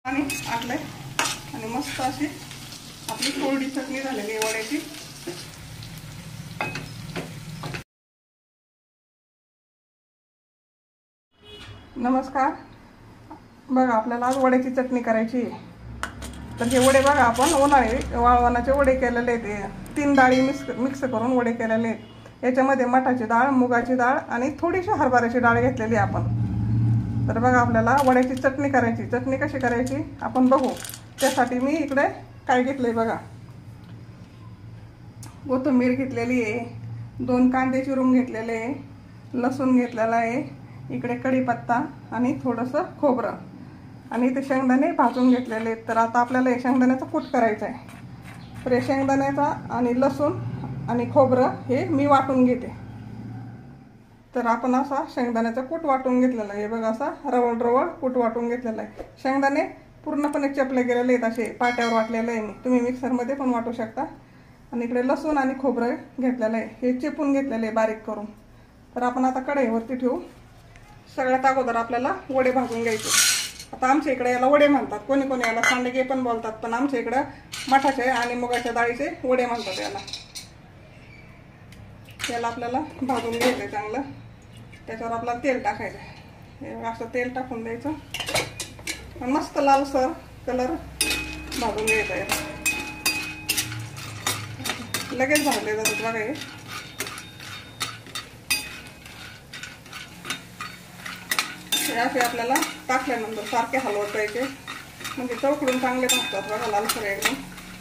आणि आटलंय आणि मस्त अशी आपली कोरडी चटणी झालेली आहे वड्याची। नमस्कार, बघा आपल्याला आज वड्याची चटणी करायची आहे। तर हे वडे बघा आपण उन्हाळी वाळवणाचे वडे केलेले आहेत। 3 डाळी मिक्स करून वडे केलेले आहेत। याच्यामध्ये मठाची डाळ, मुगाची डाळ आणि थोडीशी हरभऱ्याची डाळ घेतलेली आपण। तर बघा आपल्याला वड्याची चटणी करायची। चटणी कशी करायची आपण बघू। त्यासाठी मी इकडे काय घेतलंय बघा, कोथिंबीर घेतलेली आहे, 2 कांदे चिरून घेतलेले आहे, लसूण घेतलेला आहे, इकडे कढीपत्ता आणि थोडंसं खोबरं आणि इथे शेंगदाणे भाजून घेतलेले। तर आता आपल्याला हे शेंगदाण्याचा कूट करायचा आहे। तर हे शेंगदाण्याचा आणि लसूण आणि खोबरं हे मी वाटून घेते। तर आपण असा शेंगदाण्याचा कूट वाटून घेतलेला आहे। बघा असा रवळ रवळ कूट वाटून घेतलेला आहे। शेंगदाणे पूर्णपणे चपले गेलेले आहेत, असे पाट्यावर वाटलेले आहे मी। तुम्ही मिक्सरमध्ये पण वाटू शकता। आणि इकडे लसूण आणि खोबरं घेतलेलं आहे, हे चेपून घेतलेले आहे बारीक करून। तर आपण आता कढईवरती ठेवू। सगळ्यात अगोदर आपल्याला वडे भाजून घ्यायचे। आता आमच्या इकडे याला वडे म्हणतात, कोणी कोणी याला सांडगे पण बोलतात, पण आमच्या इकडे मठाचे आणि मुगाच्या डाळीचे वडे म्हणतात याला। याला आपल्याला भाजून घ्यायचं चांगलं। त्याच्यावर आपल्याला तेल टाकायचं आहे। असं तेल टाकून द्यायचं आणि मस्त लालसर कलर भाजून घ्यायचा आहे। लगेच भाजले जातात बघा हे। असे आपल्याला टाकल्यानंतर सारखे हलवत जायचे, म्हणजे चौकडून चांगले भाजतात बघा लालसर एकदम।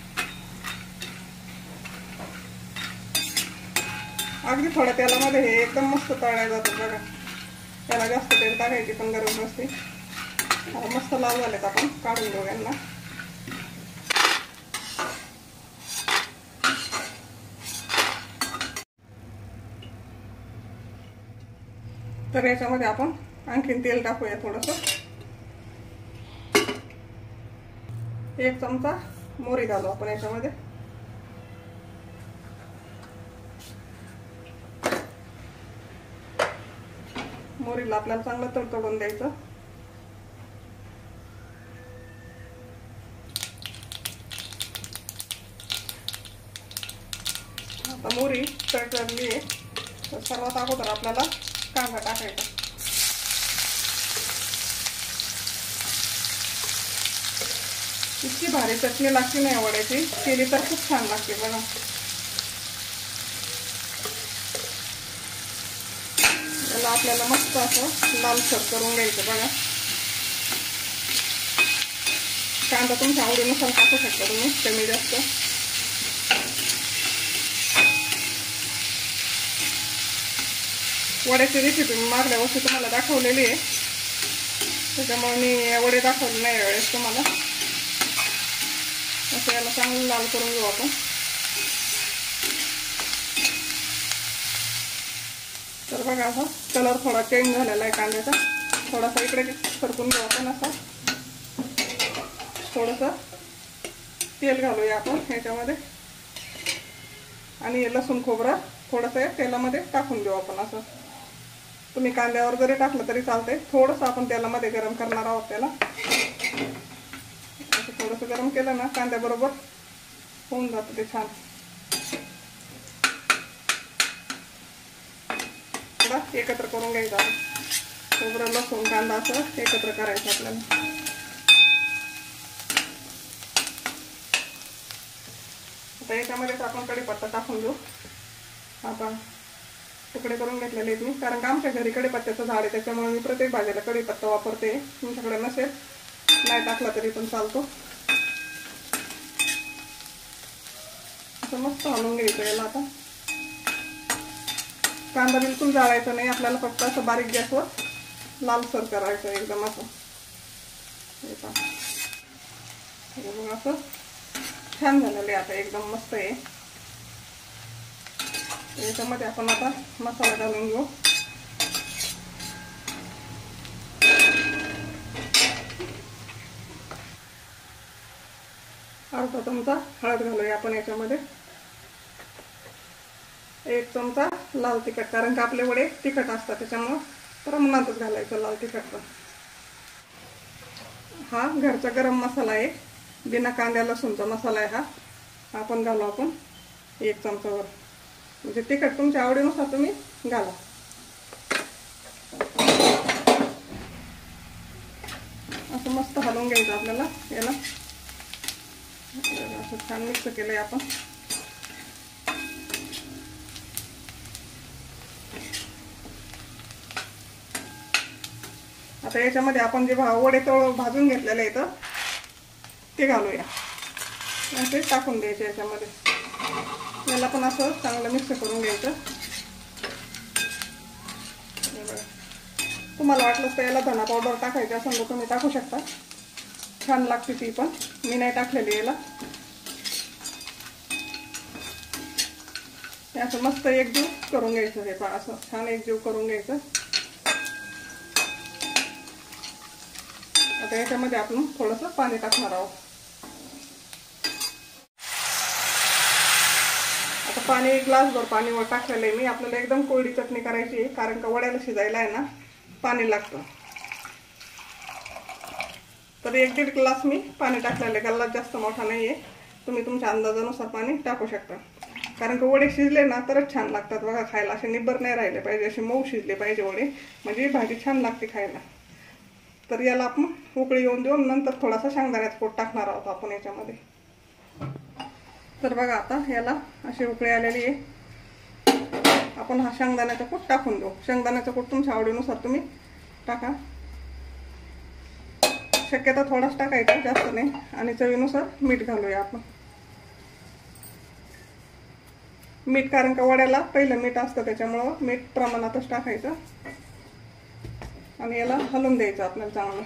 अगदी थोड्या तेलामध्ये हे एकदम मस्त तळले जातात बघा। त्याला जास्त तेल टाकायची पण गरज नसते। मस्त लाल झालेत, आपण काढून घेऊ यांना। तर याच्यामध्ये आपण आणखीन तेल टाकूया थोडंसं। 1 चमचा मोहरी घालू आपण याच्यामध्ये। मोहरीला आपल्याला चांगलं तडतडून द्यायचं। आता मोहरी तडतडली आहे, तर सर्वात अगोदर आपल्याला कांदा टाकायचा। इतकी भारी चटणी लागते नाही वड्याची, केली तर खूप छान लागते बघा। याला आपल्याला मस्त असं लालसर करून घ्यायचं बघा। कांदा तुमच्या आवडीनुसार टाकू शकता तुम्ही, कमी जास्त। वड्याची रेसिपी मी मागल्या वर्षी तुम्हाला दाखवलेली आहे, त्याच्यामुळे मी वडे दाखवले नाही यावेळेस तुम्हाला। असं याला चांगलं लाल करून घेऊ आपण। तर बघा असा कलर थोडा चेंज झालेला आहे कांद्याचा। थोडासा इकडे सरकून घेऊ आपण। असा थोडंसं तेल घालूया आपण ह्याच्यामध्ये आणि लसूण खोबरं थोडंसं तेलामध्ये टाकून देऊ आपण। असं तुम्ही कांद्यावर जरी टाकलं तरी चालतंय। थोडंसं आपण तेलामध्ये गरम करणार आहोत त्याला। असं थोडंसं गरम केलं ना कांद्याबरोबर होऊन जातं ते छान। एकत्र करून घ्यायचं, खोबरं लसूण कांदा असं एकत्र करायचं आपल्याला। आता याच्यामध्येच आपण कढीपत्ता टाकून देऊ। आता तुकडे करून घेतलेले आहेत मी, कारण का आमच्या घरी कढीपत्त्याचं झाड आहे, त्याच्यामुळे मी प्रत्येक भाजीला कढीपत्ता वापरते। तुमच्याकडे नसेल नाही टाकला तरी पण चालतो। असं मस्त हलवून घ्यायचं याला। आता कांदा बिलकुल जाळायचा नाही आपल्याला, फक्त असं बारीक गॅसवर लालसर करायचं एकदम असं। असं छान झालेलं आहे आता, एकदम मस्त आहे। याच्यामध्ये आपण आता मसाला घालून घेऊ। अर्धा चमचा हळद घालूया आपण याच्यामध्ये। 1 चमचा लाल तिखट, कारण का आपले वडे तिखट असतात त्याच्यामुळे प्रमाणातच घालायचं लाल तिखट पण। हा घरचा गरम मसाला आहे, बिना कांद्या लसूणचा मसाला आहे हा. आपण घालू आपण 1 चमचावर, म्हणजे तिखट तुमच्या आवडीनुसार तुम्ही घाला. असं मस्त हलवून घ्यायचं आपल्याला याला. असं छान मिक्स केलंय आपण. आता याच्यामध्ये आपण जे वडे भाजून घेतलेले आहेत ते घालूया. असे टाकून द्यायचे याच्यामध्ये. याला पण असं चांगलं मिक्स करून घ्यायचं. तुम्हाला वाटलं तर याला धना पावडर टाकायची असेल तर तुम्ही टाकू शकता, छान लागते ती, पण मी नाही टाकलेली याला. असं मस्त एकजीव करून घ्यायचं. हे पहा असं छान एकजीव करून घ्यायचं. आता याच्यामध्ये आपण थोडंसं पाणी टाकणार आहोत. आता पाणी ग्लासभर पाणीवर टाकलेलं आहे मी. आपल्याला एकदम कोरडी चटणी करायची आहे, कारण का वड्याला शिजायला आहे ना पाणी लागतं. तर 1-1.5 ग्लास मी पाणी टाकलेलं आहे. गल्ला जास्त मोठा नाही आहे, तुम्ही तुमच्या अंदाजानुसार पाणी टाकू शकता. कारण का वडे शिजले ना तरच छान लागतात बघा खायला. असे निब्बर नाही राहिले पाहिजे, असे मऊ शिजले पाहिजे वडे, म्हणजे भाजी छान लागते खायला. तर याला आपण उकळी येऊन देऊन नंतर थोडासा शेंगदाण्याचा कूट टाकणार आहोत आपण याच्यामध्ये. तर बघा आता याला अशी उकळी आलेली आहे. आपण हा शेंगदाण्याचा कूट टाकून देऊ. शेंगदाण्याचा कूट तुमच्या आवडीनुसार तुम्ही टाका. शक्यता थोडाच टाकायचा, जास्त नाही. आणि चवीनुसार मीठ घालूया आपण. मीठ कारण का वड्याला पहिलं मीठ असतं, त्याच्यामुळं मीठ प्रमाणातच टाकायचं. आणि याला हलवून द्यायचं आपल्याला चांगलं.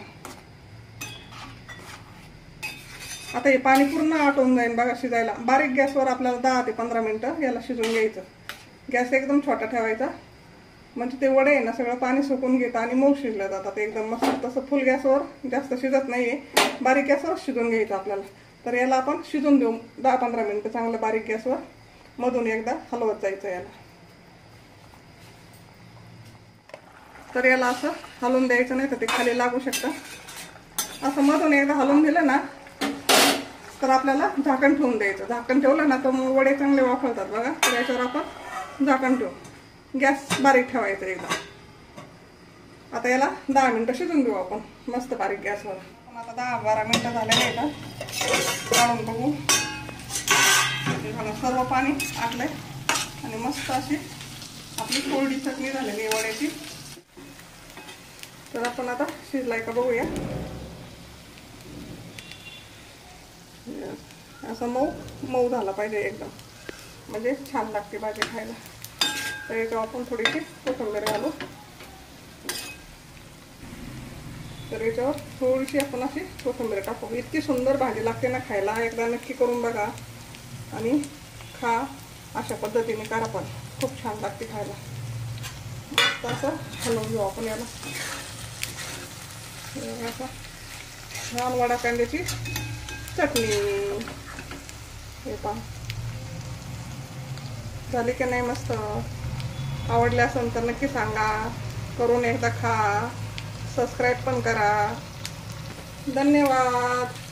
आता हे पाणी पूर्ण आटवून जाईल बघा शिजायला. बारीक गॅसवर आपल्याला 10 ते 15 मिनिटं याला शिजवून घ्यायचं. गॅस एकदम छोटा ठेवायचा, म्हणजे ते वडे आहे ना सगळं पाणी सुकून घेतात आणि मऊ शिजले जातात एकदम मस्त. तसं फुल गॅसवर जास्त शिजत नाहीये, बारीक गॅसवर शिजवून घ्यायचं आपल्याला. तर याला आपण शिजून देऊ 10-15 मिनिटं चांगलं बारीक गॅसवर. मधून एकदा हलवत जायचं याला. तर याला असं हलवून द्यायचं, नाही तर ते खाली लागू शकतं. असं मधून एकदा हलवून दिलं ना तर आपल्याला झाकण ठेवून द्यायचं. झाकण ठेवलं ना तर मग वडे चांगले वाफळतात बघा. तर याच्यावर आपण झाकण ठेवू. गॅस बारीक ठेवायचा एकदम. आता याला 10 मिनिटं शिजून देऊ आपण मस्त बारीक गॅसवर. आता 10-12 मिनिटं झालेले आहेत. काढून बघू. सर्व पाणी आटलंय आणि मस्त अशी आपली कोरडी चटणी झालेली आहे वड्याची. तर आपण आता शिजलाय का बघूया. असं मऊ झाला पाहिजे एकदम, म्हणजे छान लागते भाजी खायला. तर याच्यावर आपण थोडीशी कोथिंबीर घालू. तर याच्यावर थोडीशी आपण अशी कोथिंबीर टाकू. इतकी सुंदर भाजी लागते ना खायला. एकदा नक्की करून बघा आणि खा. अशा पद्धतीने करा, पण खूप छान लागते खायला. मस्त असं हलवून घेऊ आपण याला. छान वडा कांद्याची चटणी. हे पहा झाली की नाही मस्त. आवडले असेल तर नक्की सांगा, करून एकदा खा. सबस्क्राईब पण करा. धन्यवाद.